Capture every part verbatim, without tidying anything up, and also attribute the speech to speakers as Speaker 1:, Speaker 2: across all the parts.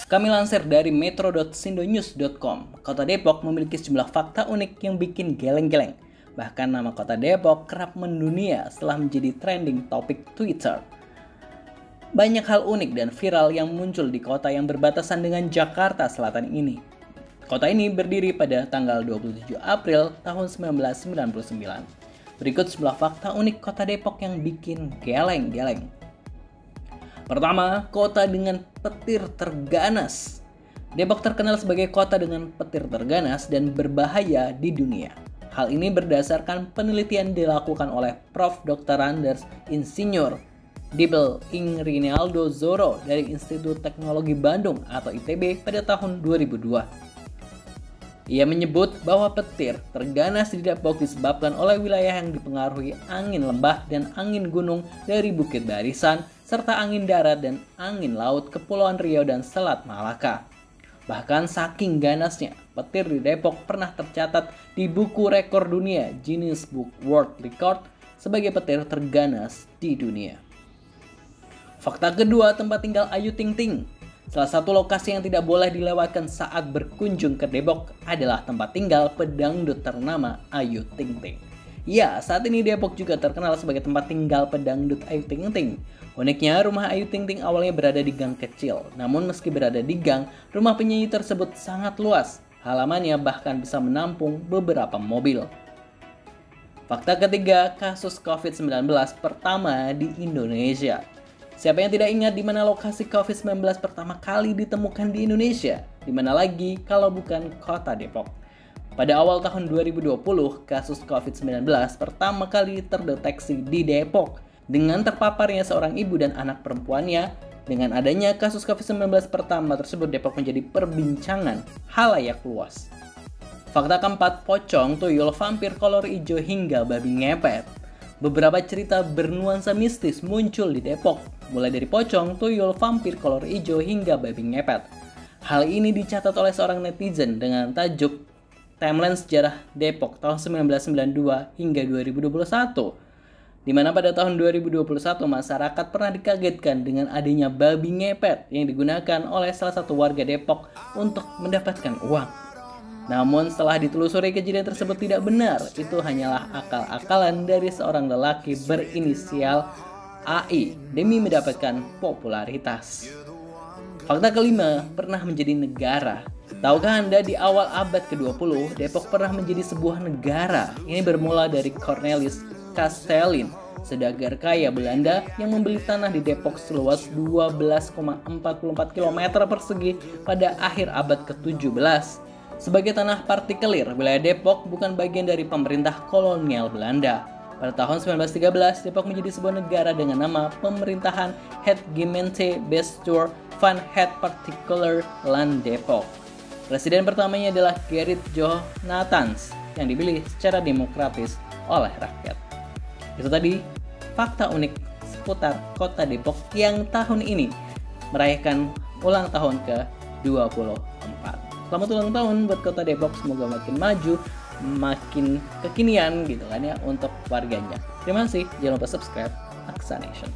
Speaker 1: Kami lansir dari metro dot sindonews dot com, Kota Depok memiliki sejumlah fakta unik yang bikin geleng-geleng. Bahkan nama Kota Depok kerap mendunia setelah menjadi trending topik Twitter. Banyak hal unik dan viral yang muncul di kota yang berbatasan dengan Jakarta Selatan ini. Kota ini berdiri pada tanggal dua puluh tujuh April tahun seribu sembilan ratus sembilan puluh sembilan. Berikut sejumlah fakta unik Kota Depok yang bikin geleng-geleng. Pertama, kota dengan petir terganas. Depok terkenal sebagai kota dengan petir terganas dan berbahaya di dunia. Hal ini berdasarkan penelitian dilakukan oleh Profesor Doktor Anders Insinyur Dibel Ing Rinaldo Zoro dari Institut Teknologi Bandung atau I T B pada tahun dua ribu dua. Ia menyebut bahwa petir terganas di Depok disebabkan oleh wilayah yang dipengaruhi angin lembah dan angin gunung dari Bukit Barisan, serta angin darat dan angin laut Kepulauan Riau dan Selat Malaka. Bahkan saking ganasnya, petir di Depok pernah tercatat di buku rekor dunia Guinness Book World Record sebagai petir terganas di dunia. Fakta kedua, tempat tinggal Ayu Ting Ting. Salah satu lokasi yang tidak boleh dilewatkan saat berkunjung ke Depok adalah tempat tinggal pedangdut ternama Ayu Ting Ting. Ya, saat ini Depok juga terkenal sebagai tempat tinggal pedangdut Ayu Ting Ting. Uniknya, rumah Ayu Ting Ting awalnya berada di gang kecil. Namun meski berada di gang, rumah penyanyi tersebut sangat luas. Halamannya bahkan bisa menampung beberapa mobil. Fakta ketiga, kasus covid sembilan belas pertama di Indonesia. Siapa yang tidak ingat di mana lokasi covid sembilan belas pertama kali ditemukan di Indonesia? Di mana lagi kalau bukan Kota Depok? Pada awal tahun dua ribu dua puluh, kasus covid sembilan belas pertama kali terdeteksi di Depok. Dengan terpaparnya seorang ibu dan anak perempuannya, dengan adanya kasus covid sembilan belas pertama tersebut, Depok menjadi perbincangan halayak luas. Fakta keempat, pocong, tuyul, vampir, kolor hijau, hingga babi ngepet. Beberapa cerita bernuansa mistis muncul di Depok, mulai dari pocong, tuyul, vampir, kolor hijau, hingga babi ngepet. Hal ini dicatat oleh seorang netizen dengan tajuk Timeline Sejarah Depok tahun seribu sembilan ratus sembilan puluh dua hingga dua ribu dua puluh satu, di mana pada tahun dua ribu dua puluh satu masyarakat pernah dikagetkan dengan adanya babi ngepet yang digunakan oleh salah satu warga Depok untuk mendapatkan uang. Namun setelah ditelusuri, kejadian tersebut tidak benar. Itu hanyalah akal-akalan dari seorang lelaki berinisial A I demi mendapatkan popularitas. Fakta kelima, pernah menjadi negara. Tahukah Anda di awal abad ke dua puluh, Depok pernah menjadi sebuah negara. Ini bermula dari Cornelis Castellin, saudagar kaya Belanda yang membeli tanah di Depok seluas dua belas koma empat empat kilometer persegi pada akhir abad ke tujuh belas. Sebagai tanah partikelir, wilayah Depok bukan bagian dari pemerintah kolonial Belanda. Pada tahun seribu sembilan ratus tiga belas, Depok menjadi sebuah negara dengan nama Pemerintahan Het Gemeente Bestuur van het Particular Land Depok. Presiden pertamanya adalah Gerrit Jonathans yang dipilih secara demokratis oleh rakyat. Itu tadi fakta unik seputar Kota Depok yang tahun ini merayakan ulang tahun ke dua puluh empat. Selamat ulang tahun buat Kota Depok, semoga makin maju, makin kekinian gitu kan ya untuk warganya. Terima kasih, jangan lupa subscribe Aksa Nation.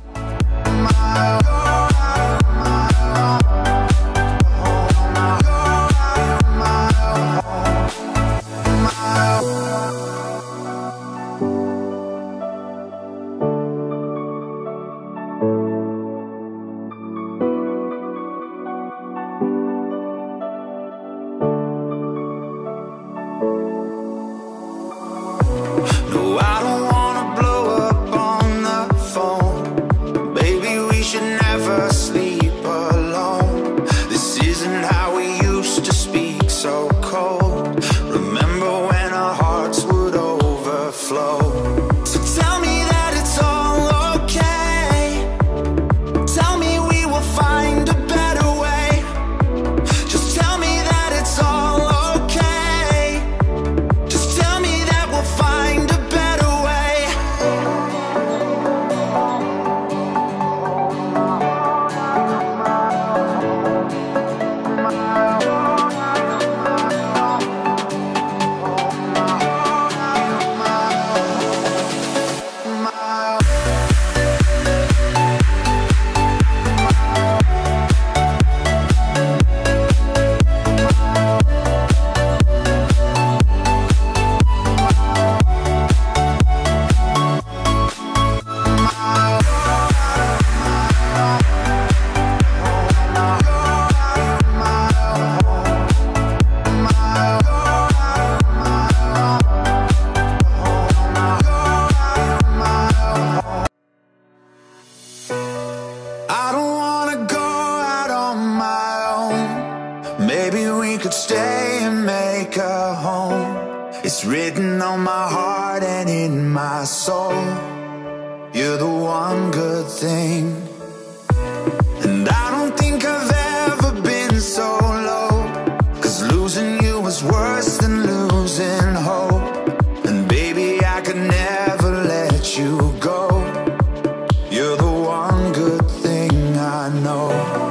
Speaker 2: could stay and make a home. It's written on my heart and in my soul. You're the one good thing. And I don't think I've ever been so low, 'cause losing you was worse than losing hope. And baby, I could never let you go. You're the one good thing I know.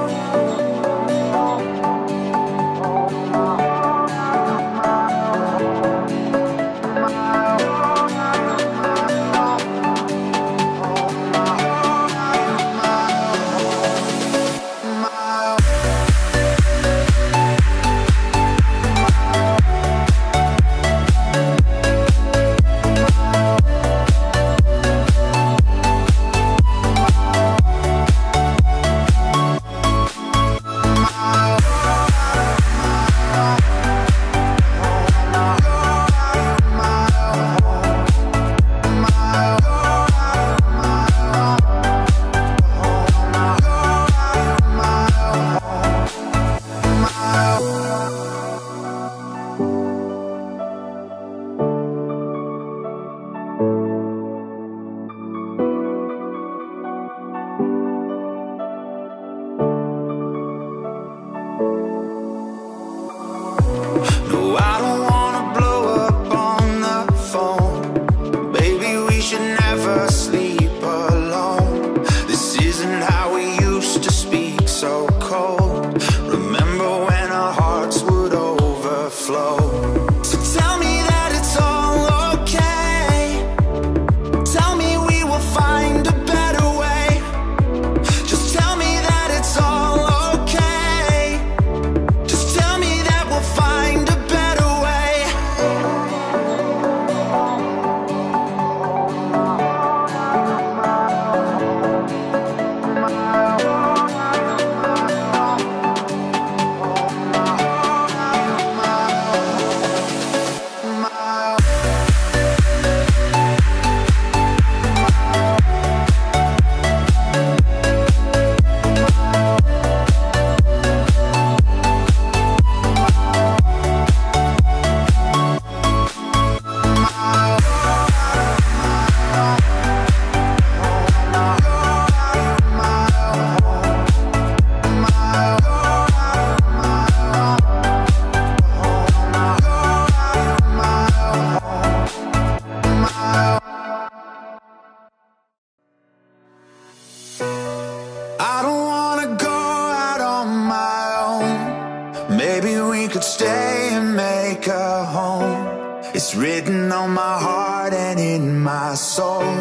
Speaker 2: It's written on my heart and in my soul.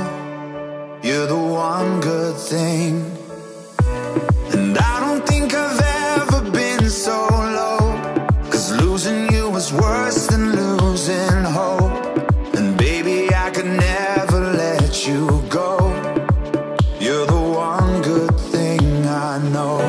Speaker 2: You're the one good thing. And I don't think I've ever been so low, 'cause losing you was worse than losing hope. And baby, I could never let you go. You're the one good thing I know.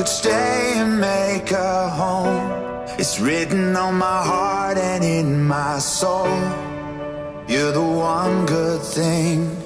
Speaker 2: could stay and make a home. It's written on my heart and in my soul. You're the one good thing.